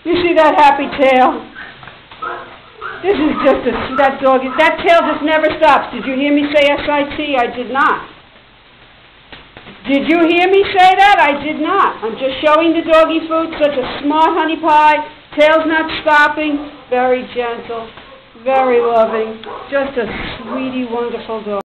You see that happy tail? This is just that dog. That tail just never stops. Did you hear me say S-I-T? I did not. Did you hear me say that? I did not. I'm just showing the doggy food. Such a smart honey pie. Tail's not stopping. Very gentle. Very loving. Just a sweetie, wonderful dog.